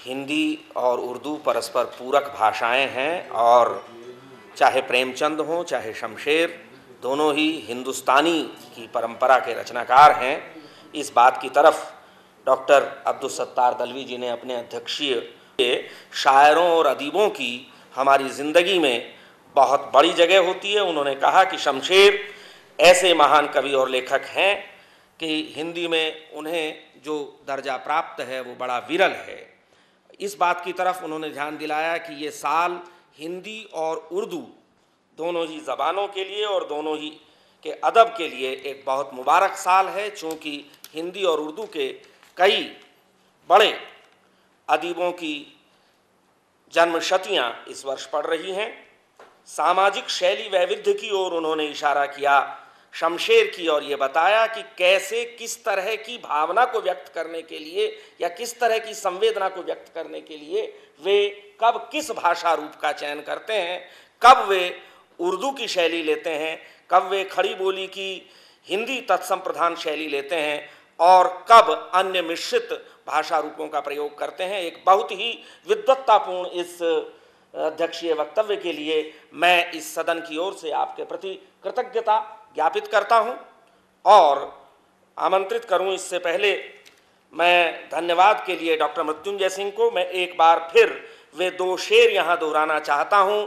हिंदी और उर्दू परस्पर पूरक भाषाएं हैं और चाहे प्रेमचंद हों चाहे शमशेर, दोनों ही हिंदुस्तानी की परंपरा के रचनाकार हैं। इस बात की तरफ डॉक्टर अब्दुल सत्तार दलवी जी ने अपने अध्यक्षीय शायरों और अदीबों की हमारी ज़िंदगी में बहुत बड़ी जगह होती है। उन्होंने कहा कि शमशेर ऐसे महान कवि और लेखक हैं कि हिंदी में उन्हें जो दर्जा प्राप्त है वो बड़ा विरल है। इस बात की तरफ उन्होंने ध्यान दिलाया कि ये साल हिंदी और उर्दू दोनों ही ज़बानों के लिए और दोनों ही के अदब के लिए एक बहुत मुबारक साल है, चूँकि हिंदी और उर्दू के कई बड़े अदीबों की जन्मशतियाँ इस वर्ष पड़ रही हैं। सामाजिक शैली वैविध्य की ओर उन्होंने इशारा किया शमशेर की और ये बताया कि कैसे किस तरह की भावना को व्यक्त करने के लिए या किस तरह की संवेदना को व्यक्त करने के लिए वे कब किस भाषा रूप का चयन करते हैं, कब वे उर्दू की शैली लेते हैं, कब वे खड़ी बोली की हिंदी तत्सम प्रधान शैली लेते हैं और कब अन्य मिश्रित भाषा रूपों का प्रयोग करते हैं। एक बहुत ही विद्वत्तापूर्ण इस अध्यक्षीय वक्तव्य के लिए मैं इस सदन की ओर से आपके प्रति कृतज्ञता ज्ञापित करता हूं और आमंत्रित करूं। इससे पहले मैं धन्यवाद के लिए डॉक्टर मृत्युंजय सिंह को मैं एक बार फिर वे दो शेर यहां दोहराना चाहता हूं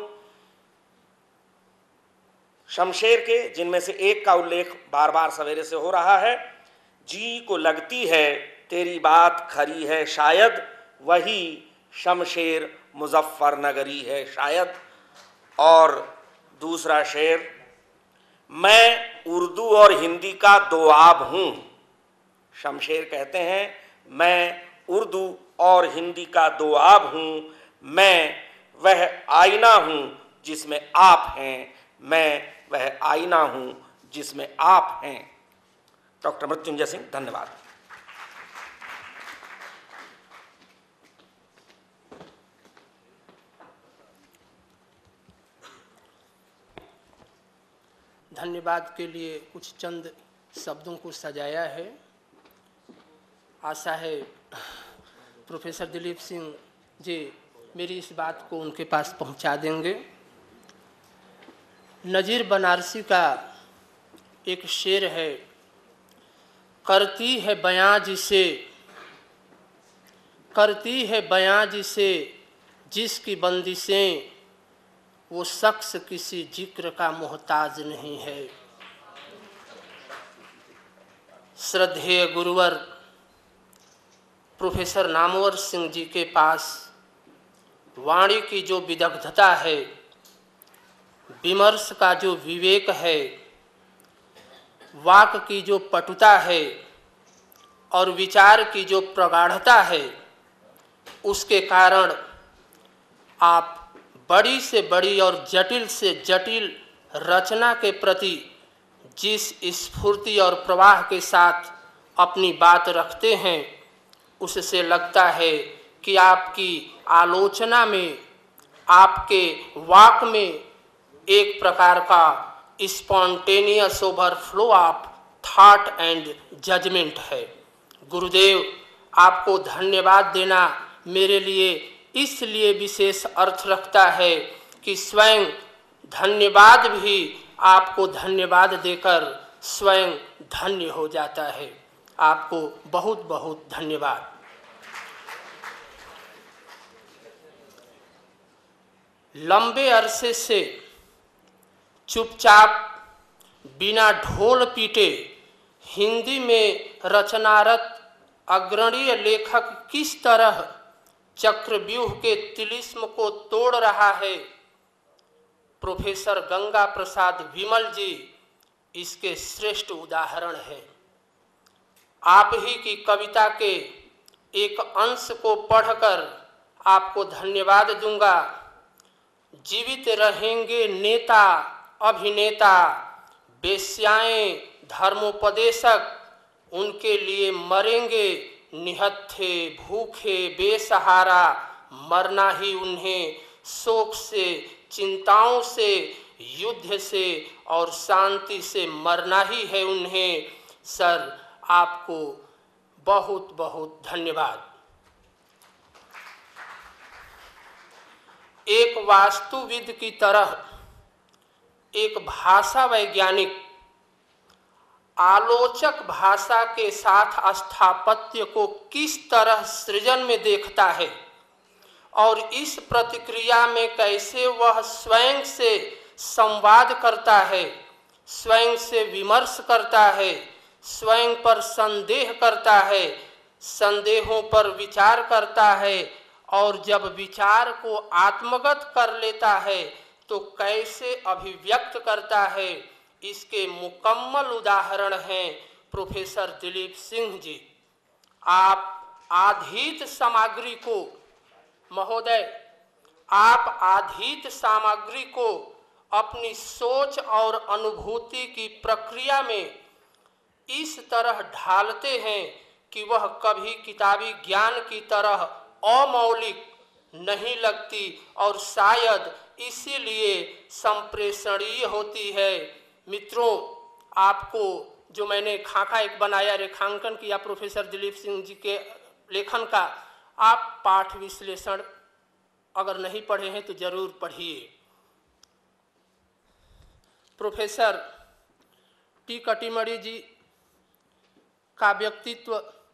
शमशेर के, जिनमें से एक का उल्लेख बार बार सवेरे से हो रहा है। जी को लगती है तेरी बात खरी है शायद, वही शमशेर मुजफ्फरनगरी है शायद। और दूसरा शेर, मैं उर्दू और हिंदी का दोआब हूँ। शमशेर कहते हैं मैं उर्दू और हिंदी का दोआब हूँ, मैं वह आईना हूँ जिसमें आप हैं, मैं वह आईना हूँ जिसमें आप हैं। डॉक्टर मृत्युंजय सिंह, धन्यवाद। धन्यवाद के लिए कुछ चंद शब्दों को सजाया है। आशा है प्रोफेसर दिलीप सिंह जी मेरी इस बात को उनके पास पहुंचा देंगे। नज़ीर बनारसी का एक शेर है, करती है बयां जिसे जिसकी बंदिशें, वो शख्स किसी जिक्र का मोहताज नहीं है। श्रद्धेय गुरुवर प्रोफेसर नामवर सिंह जी के पास वाणी की जो विदग्धता है, विमर्श का जो विवेक है, वाक की जो पटुता है और विचार की जो प्रगाढ़ता है, उसके कारण आप बड़ी से बड़ी और जटिल से जटिल रचना के प्रति जिस स्फूर्ति और प्रवाह के साथ अपनी बात रखते हैं, उससे लगता है कि आपकी आलोचना में, आपके वाक में एक प्रकार का spontaneous overflow of thought and judgement है। गुरुदेव, आपको धन्यवाद देना मेरे लिए इसलिए विशेष अर्थ रखता है कि स्वयं धन्यवाद भी आपको धन्यवाद देकर स्वयं धन्य हो जाता है। आपको बहुत बहुत धन्यवाद। लंबे अरसे से चुपचाप बिना ढोल पीटे हिंदी में रचनारत अग्रणीय लेखक किस तरह चक्रव्यूह के तिलिस्म को तोड़ रहा है, प्रोफेसर गंगा प्रसाद विमल जी इसके श्रेष्ठ उदाहरण है। आप ही की कविता के एक अंश को पढ़कर आपको धन्यवाद दूंगा। जीवित रहेंगे नेता अभिनेता, बेश्याएं धर्मोपदेशक, उनके लिए मरेंगे निहत्थे भूखे बेसहारा। मरना ही उन्हें शोक से, चिंताओं से, युद्ध से और शांति से मरना ही है उन्हें। सर, आपको बहुत बहुत धन्यवाद। एक वास्तुविद की तरह एक भाषा वैज्ञानिक आलोचक भाषा के साथ स्थापत्य को किस तरह सृजन में देखता है और इस प्रतिक्रिया में कैसे वह स्वयं से संवाद करता है, स्वयं से विमर्श करता है, स्वयं पर संदेह करता है, संदेहों पर विचार करता है और जब विचार को आत्मगत कर लेता है तो कैसे अभिव्यक्त करता है, इसके मुकम्मल उदाहरण हैं प्रोफेसर दिलीप सिंह जी। आप आधीत सामग्री को महोदय, आप आधीत सामग्री को अपनी सोच और अनुभूति की प्रक्रिया में इस तरह ढालते हैं कि वह कभी किताबी ज्ञान की तरह अमौलिक नहीं लगती और शायद इसीलिए संप्रेषणीय होती है। मित्रों, आपको जो मैंने खाका एक बनाया, रेखांकन किया प्रोफेसर दिलीप सिंह जी के लेखन का, आप पाठ विश्लेषण अगर नहीं पढ़े हैं तो जरूर पढ़िए। प्रोफेसर टी कटिमणि जी का व्यक्तित्व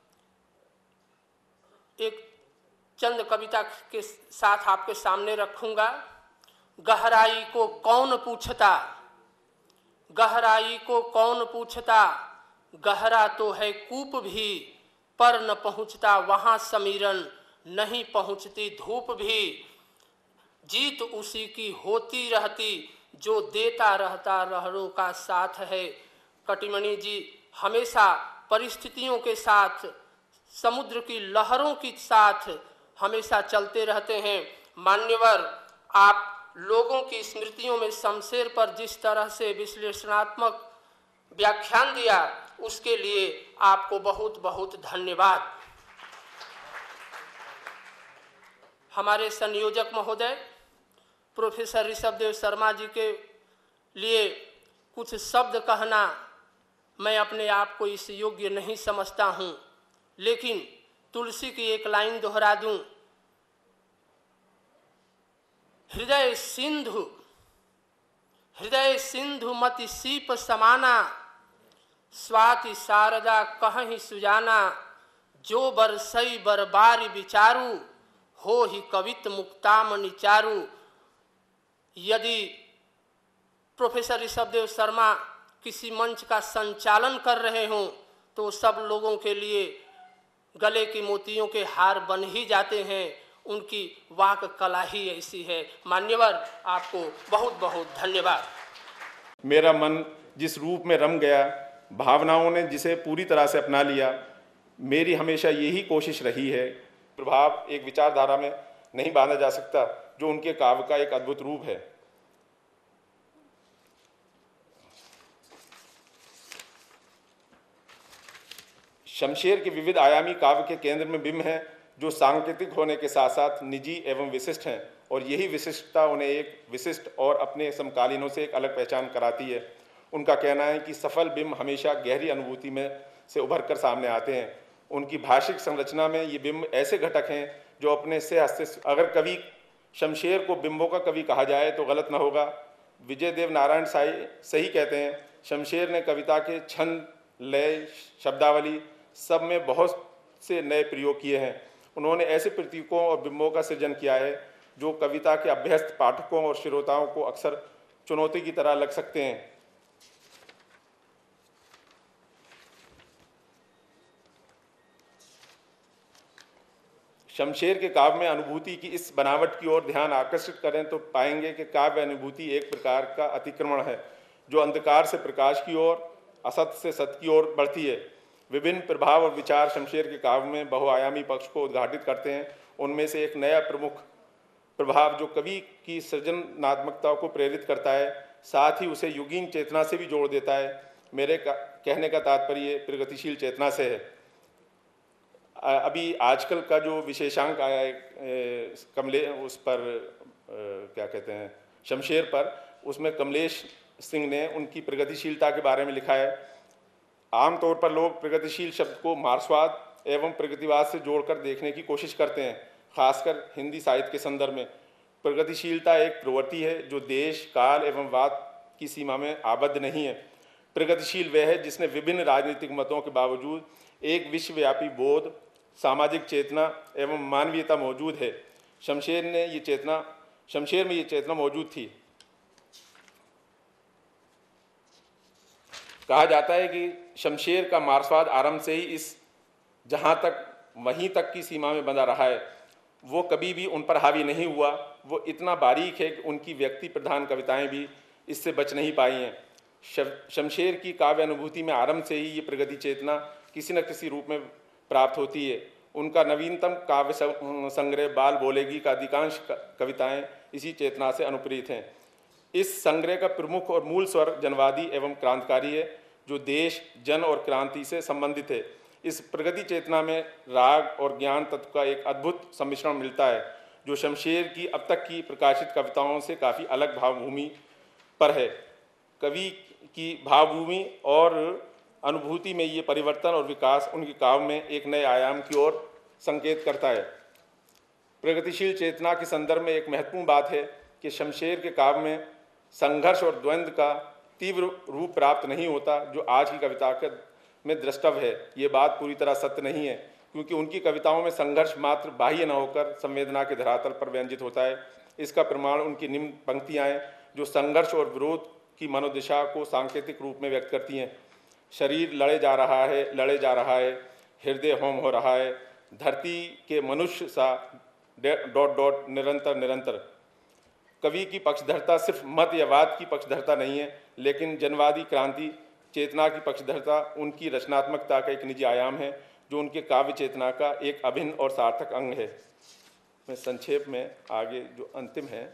एक चंद कविता के साथ आपके सामने रखूंगा। गहराई को कौन पूछता, गहराई को कौन पूछता, गहरा तो है कूप भी, पर न पहुँचता वहाँ समीरन, नहीं पहुँचती धूप भी। जीत उसी की होती रहती, जो देता रहता लहरों का साथ है। कटिमणि जी हमेशा परिस्थितियों के साथ, समुद्र की लहरों के साथ हमेशा चलते रहते हैं। मान्यवर, आप लोगों की स्मृतियों में शमशेर पर जिस तरह से विश्लेषणात्मक व्याख्यान दिया, उसके लिए आपको बहुत बहुत धन्यवाद। हमारे संयोजक महोदय प्रोफेसर ऋषभदेव शर्मा जी के लिए कुछ शब्द कहना मैं अपने आप को इस योग्य नहीं समझता हूँ, लेकिन तुलसी की एक लाइन दोहरा दूँ। हृदय सिंधु मति सीप समाना, स्वाति शारदा कहीं सुजाना, जो बरसई बरबारी विचारू, हो ही कवित मुक्तामणि चारू। यदि प्रोफेसर ऋषभदेव शर्मा किसी मंच का संचालन कर रहे हों तो सब लोगों के लिए गले की मोतियों के हार बन ही जाते हैं। उनकी वाक कला ही ऐसी है। मान्यवर, आपको बहुत बहुत धन्यवाद। मेरा मन जिस रूप में रम गया, भावनाओं ने जिसे पूरी तरह से अपना लिया, मेरी हमेशा यही कोशिश रही है। प्रभाव एक विचारधारा में नहीं बांधा जा सकता, जो उनके काव्य का एक अद्भुत रूप है। शमशेर के विविध आयामी काव्य के केंद्र में बिंब है, जो सांकेतिक होने के साथ साथ निजी एवं विशिष्ट हैं, और यही विशिष्टता उन्हें एक विशिष्ट और अपने समकालीनों से एक अलग पहचान कराती है। उनका कहना है कि सफल बिंब हमेशा गहरी अनुभूति में से उभर कर सामने आते हैं। उनकी भाषिक संरचना में ये बिंब ऐसे घटक हैं जो अपने से अस्तित्व, अगर कवि शमशेर को बिंबों का कवि कहा जाए तो गलत न होगा। विजय देव नारायण साई सही कहते हैं, शमशेर ने कविता के छंद, लय, शब्दावली सब में बहुत से नए प्रयोग किए हैं। उन्होंने ऐसे प्रतीकों और बिंबों का सृजन किया है जो कविता के अभ्यस्त पाठकों और श्रोताओं को अक्सर चुनौती की तरह लग सकते हैं। शमशेर के काव्य में अनुभूति की इस बनावट की ओर ध्यान आकर्षित करें तो पाएंगे कि काव्य अनुभूति एक प्रकार का अतिक्रमण है, जो अंधकार से प्रकाश की ओर, असत्य से सत्य की ओर बढ़ती है। विभिन्न प्रभाव और विचार शमशेर के काव्य में बहुआयामी पक्ष को उद्घाटित करते हैं। उनमें से एक नया प्रमुख प्रभाव जो कवि की सृजनात्मकता को प्रेरित करता है, साथ ही उसे युगीन चेतना से भी जोड़ देता है। मेरे कहने का तात्पर्य प्रगतिशील चेतना से है। अभी आजकल का जो विशेषांक आया है उस पर क्या कहते हैं, शमशेर पर, उसमें कमलेश सिंह ने उनकी प्रगतिशीलता के बारे में लिखा है। आमतौर पर लोग प्रगतिशील शब्द को मार्क्सवाद एवं प्रगतिवाद से जोड़कर देखने की कोशिश करते हैं, खासकर हिंदी साहित्य के संदर्भ में। प्रगतिशीलता एक प्रवृत्ति है जो देश, काल एवं वाद की सीमा में आबद्ध नहीं है। प्रगतिशील वह है जिसने विभिन्न राजनीतिक मतों के बावजूद एक विश्वव्यापी बोध, सामाजिक चेतना एवं मानवीयता मौजूद है। शमशेर में ये चेतना मौजूद थी। कहा जाता है कि शमशेर का मार्क्सवाद आरंभ से ही इस जहाँ तक वहीं तक की सीमा में बंधा रहा है। वो कभी भी उन पर हावी नहीं हुआ। वो इतना बारीक है कि उनकी व्यक्ति प्रधान कविताएं भी इससे बच नहीं पाई हैं। शमशेर की काव्य अनुभूति में आरंभ से ही ये प्रगति चेतना किसी न किसी रूप में प्राप्त होती है। उनका नवीनतम काव्य संग्रह बाल बोलेगी का अधिकांश कविताएं इसी चेतना से अनुप्रेरित हैं। इस संग्रह का प्रमुख और मूल स्वर जनवादी एवं क्रांतिकारी है, जो देश, जन और क्रांति से संबंधित है। इस प्रगति चेतना में राग और ज्ञान तत्व का एक अद्भुत सम्मिश्रण मिलता है, जो शमशेर की अब तक की प्रकाशित कविताओं से काफ़ी अलग भावभूमि पर है। कवि की भावभूमि और अनुभूति में ये परिवर्तन और विकास उनके काव्य में एक नए आयाम की ओर संकेत करता है। प्रगतिशील चेतना के संदर्भ में एक महत्वपूर्ण बात है कि शमशेर के काव्य में संघर्ष और द्वंद्व का तीव्र रूप प्राप्त नहीं होता, जो आज की कविता में द्रष्टव्य है। ये बात पूरी तरह सत्य नहीं है, क्योंकि उनकी कविताओं में संघर्ष मात्र बाह्य न होकर संवेदना के धरातल पर व्यंजित होता है। इसका प्रमाण उनकी निम्न पंक्तियाँ हैं, जो संघर्ष और विरोध की मनोदशा को सांकेतिक रूप में व्यक्त करती हैं। शरीर लड़े जा रहा है, हृदय होम हो रहा है, धरती के मनुष्य सा ... निरंतर। कवि की पक्षधरता सिर्फ मत या वाद की पक्षधरता नहीं है, लेकिन जनवादी क्रांति चेतना की पक्षधरता उनकी रचनात्मकता का एक निजी आयाम है, जो उनके काव्य चेतना का एक अभिन्न और सार्थक अंग है। मैं संक्षेप में आगे जो अंतिम है,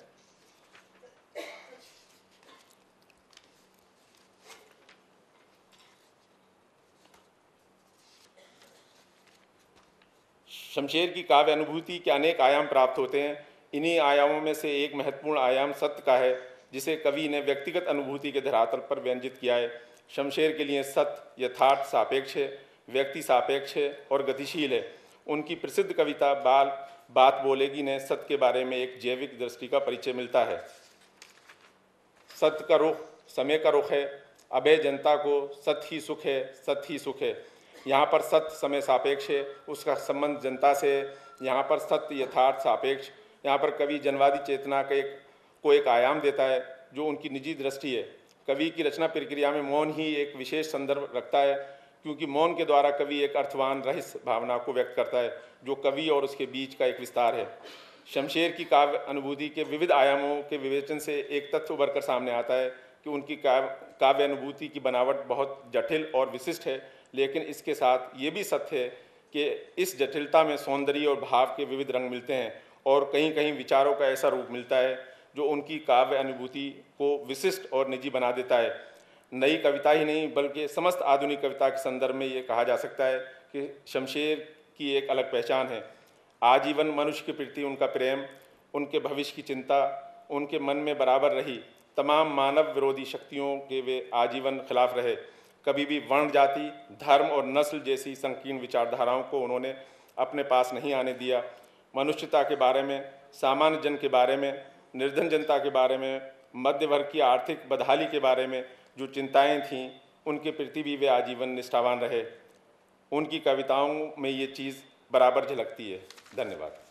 शमशेर की काव्य अनुभूति के अनेक आयाम प्राप्त होते हैं। इन्हीं आयामों में से एक महत्वपूर्ण आयाम सत्य का है, जिसे कवि ने व्यक्तिगत अनुभूति के धरातल पर व्यंजित किया है। शमशेर के लिए सत्य यथार्थ सापेक्ष है, व्यक्ति सापेक्ष है और गतिशील है। उनकी प्रसिद्ध कविता बात बोलेगी ने सत्य के बारे में एक जैविक दृष्टि का परिचय मिलता है। सत्य का रुख समय का रुख है। अभय जनता को सत्य ही सुख है, सत्य ही सुख है। यहाँ पर सत्य समय सापेक्ष है, उसका संबंध जनता से है। यहाँ पर सत्य यथार्थ सापेक्ष। यहाँ पर कवि जनवादी चेतना को एक आयाम देता है, जो उनकी निजी दृष्टि है। कवि की रचना प्रक्रिया में मौन ही एक विशेष संदर्भ रखता है, क्योंकि मौन के द्वारा कवि एक अर्थवान रहस्य भावना को व्यक्त करता है, जो कवि और उसके बीच का एक विस्तार है। शमशेर की काव्य अनुभूति के विविध आयामों के विवेचन से एक तथ्य उभर कर सामने आता है कि उनकी काव्य अनुभूति की बनावट बहुत जटिल और विशिष्ट है, लेकिन इसके साथ ये भी सत्य है कि इस जटिलता में सौंदर्य और भाव के विविध रंग मिलते हैं और कहीं कहीं विचारों का ऐसा रूप मिलता है जो उनकी काव्य अनुभूति को विशिष्ट और निजी बना देता है। नई कविता ही नहीं बल्कि समस्त आधुनिक कविता के संदर्भ में ये कहा जा सकता है कि शमशेर की एक अलग पहचान है। आजीवन मनुष्य के प्रति उनका प्रेम, उनके भविष्य की चिंता, उनके मन में बराबर रही तमाम मानव विरोधी शक्तियों के वे आजीवन खिलाफ रहे। कभी भी वर्ण, जाति, धर्म और नस्ल जैसी संकीर्ण विचारधाराओं को उन्होंने अपने पास नहीं आने दिया। मनुष्यता के बारे में, सामान्य जन के बारे में, निर्धन जनता के बारे में, मध्य वर्ग की आर्थिक बदहाली के बारे में जो चिंताएं थीं, उनके प्रति भी वे आजीवन निष्ठावान रहे। उनकी कविताओं में ये चीज़ बराबर झलकती है। धन्यवाद।